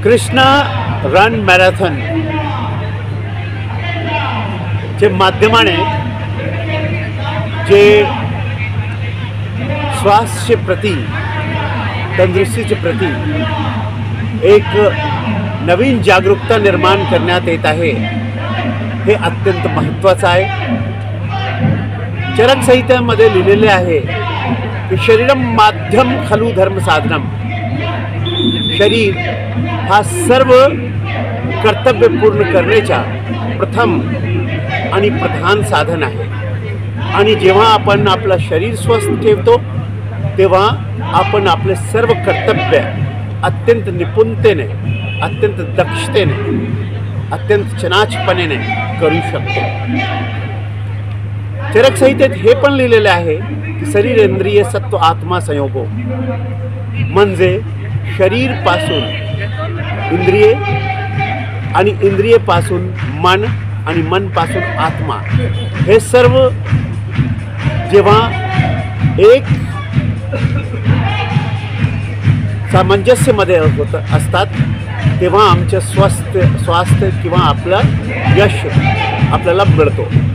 Krishna run marathon चे माध्यमाने जे स्वास्थ्य प्रति तंदुरुस्तीचे प्रति एक नवीन जागरूकता निर्माण करण्यात येत आहे हे अत्यंत महत्त्वाचं आहे। चरक संहितेमध्ये लिहिलेले आहे की शरीरम माध्यम खलु धर्म साधनम, शरीर हा सर्व कर्तव्य पूर्ण करण्याचा प्रथम आणि प्रधान साधन आहे। आणि जेव्हा आपण आपलं शरीर स्वस्थ ठेवतो तेव्हा आपण आपले सर्व कर्तव्य अत्यंत निपुणतेने, अत्यंत दक्षतेने, अत्यंत चनाचपणे करू शकतो। चरक संहितेत हे पण लिहिलेले आहे की शरीर इंद्रिय सत्व आत्मा संयोगो, म्हणजे शरीर पासून इंद्रिये आणि इंद्रिये पासून मन आणि मन पासून आत्मा, हे सर्व जेव्हा एक सामंजस्यमध्ये होत असतात तेव्हा आमचे स्वास्थ्य किंवा आपलं यश आपल्याला मिळतो।